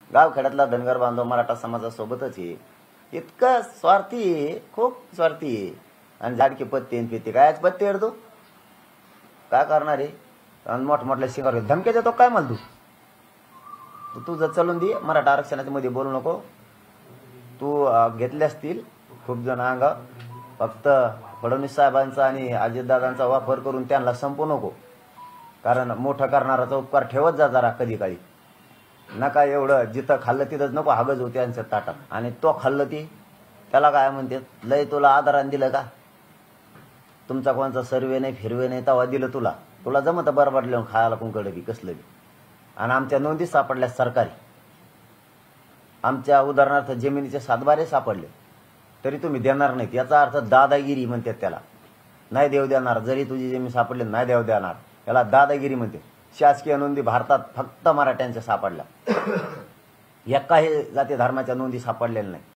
गावखेड्यातला धनगर बांधव मराठा समाजासोबतच आहे. इतकं स्वार्थी आहे, खूप स्वार्थी आहे. आणि झाडके पत्ते पिते काय पत्ते तू काय करणार आहे? आणि मोठमोठल्या शिंगावर धमक्या देतो काय मला तू तुझं चलून दे. मराठा आरक्षणाच्या मध्ये बोलू नको. तू घेतले असतील खूप जण अंग, फक्त फडणवीस साहेबांचा आणि अजितदादांचा वापर करून त्यांना संपू नको. कारण मोठं करणाराचा उपकार ठेवत जा जरा कधी काळी. नका एवढं जिथं खाल्लं तिथंच नको हागज होते त्यांच्या ताटात. आणि तो खाल्लं ती त्याला काय म्हणते, लय तुला आदरान दिलं का? तुमचा कोणचा सर्वे नाही फिरवे नाही तेव्हा दिलं तुला. तुला जमत बरबाड लिहून खायला कुंकड बी कसलं बी. आणि आमच्या नोंदी सापडल्या सरकारी. आमच्या उदाहरणार्थ जमिनीचे सातबारे सापडले तरी तुम्ही देणार नाहीत. याचा अर्थ दादागिरी म्हणतात त्याला. नाही देव देणार. जरी तुझी जमीन सापडली नाही देव देणार, याला दादागिरी म्हणते. शासकीय नोंदी भारतात फक्त मराठ्यांच्या सापडल्या. एकाही जाती धर्माच्या नोंदी सापडलेल्या नाही.